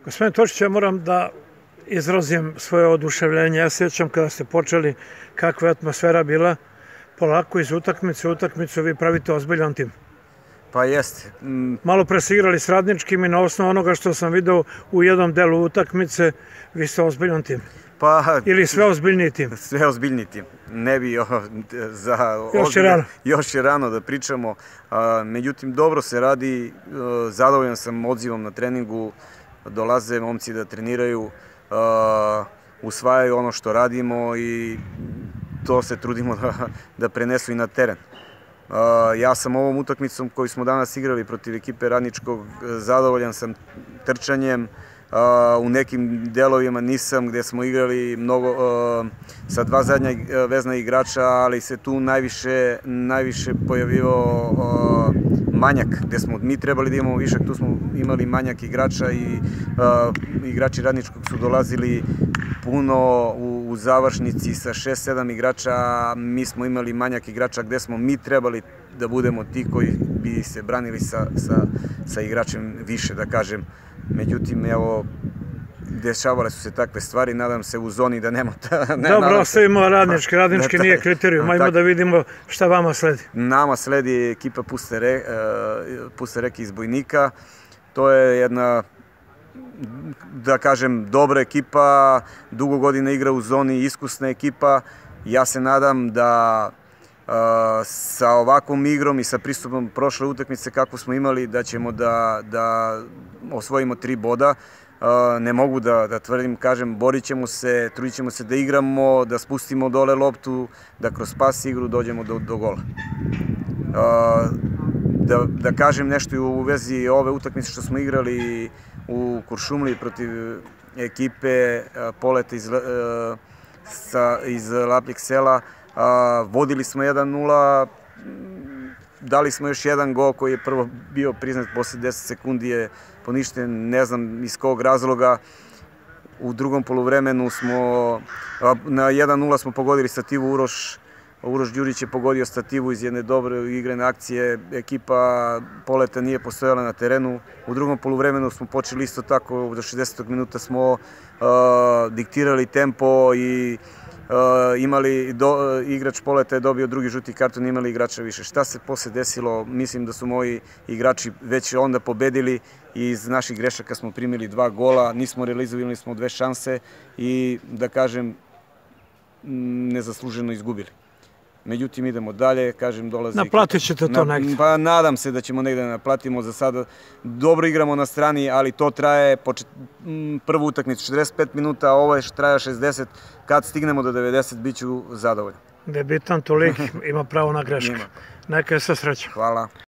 Gospodin Tošić, ja moram da izrazim svoje oduševljenje. Ja sjećam kada ste počeli kakva je atmosfera bila. Polako iz utakmice u utakmicu vi pravite ozbiljan tim. Pa jeste. Malo pre se igrali s Radničkim i na osnovu onoga što sam video u jednom delu utakmice, vi ste ozbiljan tim. Ili sve ozbiljniji tim? Sve ozbiljniji tim. Ne bi još je rano da pričamo. Međutim, dobro se radi. Zadovoljan sam odzivom na treningu. Dolaze momci da treniraju, usvajaju ono što radimo i to se trudimo da prenesu i na teren. Ja sam ovom utakmicom koju smo danas igrali protiv ekipe Radničkog zadovoljan sam trčanjem. U nekim delovima nisam, gde smo igrali mnogo sa dva zadnja vezna igrača, ali se tu najviše pojavio manjak, gde smo mi trebali da imamo višak, tu smo imali manjak igrača i igrači Radničkog su dolazili puno u završnici sa 6-7 igrača, mi smo imali manjak igrača gde smo mi trebali da budemo ti koji bi se branili sa igračem više, da kažem. Međutim, evo, dešavale su se takve stvari, nadam se u zoni da nema... Dobro, ostavimo Radnički nije kriterijum, ajmo da vidimo šta vama sledi. Nama sledi ekipa Puste Reke iz Bojnika, to je jedna, da kažem, dobra ekipa, dugo godina igra u zoni, iskusna ekipa. Ja se nadam da sa ovakvom igrom i sa pristupom prošle utakmice kako smo imali, da ćemo da osvojimo 3 boda. Ne mogu da tvrdim, kažem, borit ćemo se, trudit ćemo se da igramo, da spustimo dole loptu, da kroz pas igru dođemo do gola. Da kažem nešto i u vezi ove utakmice što smo igrali u Kuršumliji protiv ekipe Poleta iz Lapljeg sela. Vodili smo 1-0, dali smo još jedan gol koji je prvo bio priznat, posle 10 sekundi je poništen, ne znam iz kog razloga. U drugom poluvremenu smo, na 1-0 smo pogodili stativu, Uroš Đurić je pogodio stativu iz jedne dobre igrane akcije, ekipa Poleta nije postojala na terenu. U drugom poluvremenu smo počeli isto tako, do 60. minuta smo diktirali tempo i igrač Poleta je dobio drugi žuti karton, imali igrača više. Šta se posle desilo? Mislim da su moji igrači već onda pobedili i iz naših grešaka smo primili 2 gola, nismo realizovali smo 2 šanse i, da kažem, nezasluženo izgubili. Međutim, idemo dalje, kažem, dolazi... Naplatit ćete to negdje? Pa nadam se da ćemo negdje da naplatimo. Za sada dobro igramo na strani, ali to traje prvu utakmicu 45 minuta, a ovo je traja 60. Kad stignemo do 90, bit ću zadovoljan. Debitant u ligi ima pravo na greške. Neka je sve sreća. Hvala.